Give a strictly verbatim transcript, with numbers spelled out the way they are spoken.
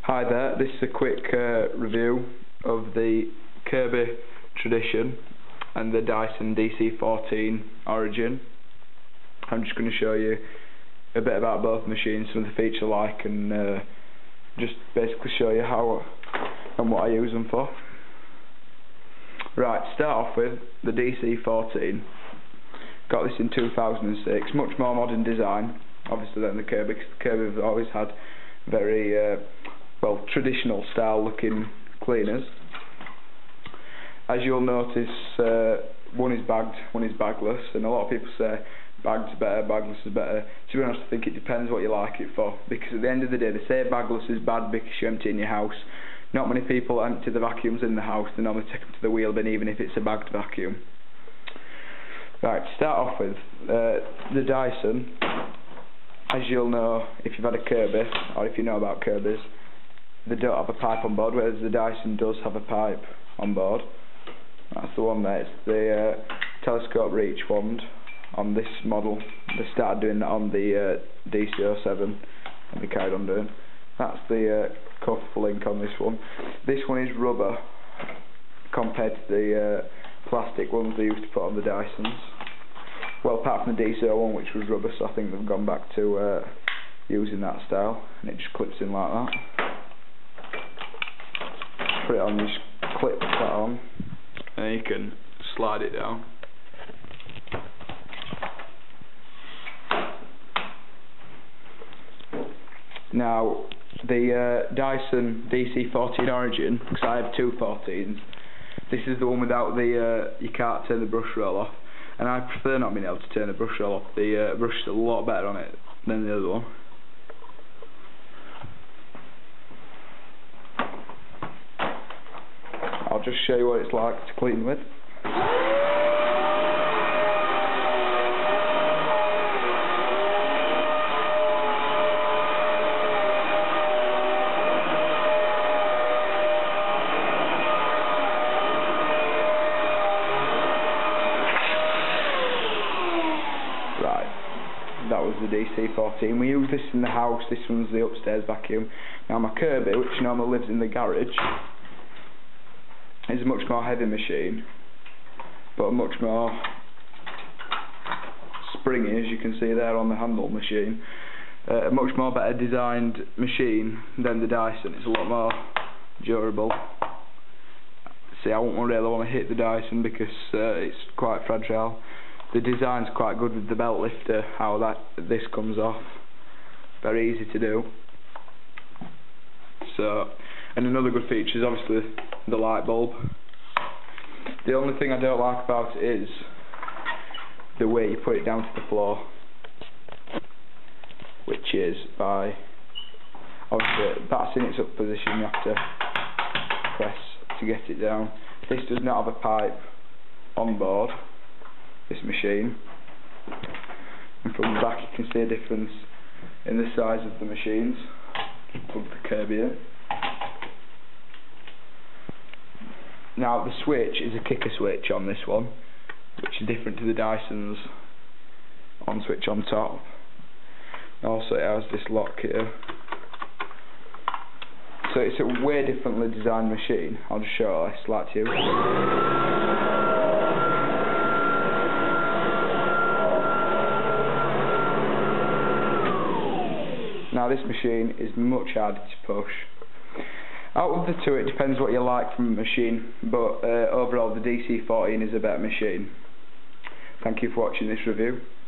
Hi there, this is a quick uh, review of the Kirby Tradition and the Dyson D C fourteen Origin. I'm just going to show you a bit about both machines, some of the features I like, and uh, just basically show you how and what I use them for. Right, to start off with the D C fourteen. Got this in two thousand six, much more modern design obviously than the Kirby, because the Kirby have always had very uh, well traditional style looking cleaners. As you'll notice, uh, one is bagged, one is bagless, and a lot of people say bagged's better, bagless is better. To be honest, I think it depends what you like it for, because at the end of the day they say bagless is bad because you empty in your house. Not many people empty the vacuums in the house, they normally take them to the wheel bin even if it's a bagged vacuum. Right, to start off with, uh, the Dyson, as you'll know if you've had a Kirby, or if you know about Kirbys, they don't have a pipe on board, whereas the Dyson does have a pipe on board. That's the one there, it's the uh, telescope reach wand on this model. They started doing that on the uh, D C oh seven, and they carried on doing. That's the uh, cuff link on this one. This one is rubber compared to the uh, plastic ones they used to put on the Dysons. Well, apart from the D C oh one, which was rubber, so I think they've gone back to uh, using that style, and it just clips in like that. Put it on, you just clip that on, and you can slide it down. Now, the uh, Dyson D C fourteen Origin, because I have two fourteens, this is the one without the, uh, you can't turn the brush roll off, and I prefer not being able to turn the brush roll off. The uh, brush is a lot better on it than the other one. I'll just show you what it's like to clean with. That was the D C fourteen. We use this in the house. This one's the upstairs vacuum. Now my Kirby, which normally lives in the garage, is a much more heavy machine, but a much more springy, as you can see there on the handle machine. Uh, a much more better designed machine than the Dyson. It's a lot more durable. See, I won't really want to hit the Dyson because uh, it's quite fragile. The design's quite good with the belt lifter, how that this comes off. Very easy to do. So, and another good feature is obviously the light bulb. The only thing I don't like about it is the way you put it down to the floor, which is by, obviously that's in its up position, you have to press to get it down. This does not have a pipe on board, this machine, and from the back you can see a difference in the size of the machines. Plug the Kirby in. Now the switch is a kicker switch on this one, which is different to the Dyson's on switch on top. Also it has this lock here, so it's a way differently designed machine. I'll just show you, it's like to you. Now this machine is much harder to push. Out of the two, it depends what you like from a machine, but uh, overall the D C fourteen is a better machine. Thank you for watching this review.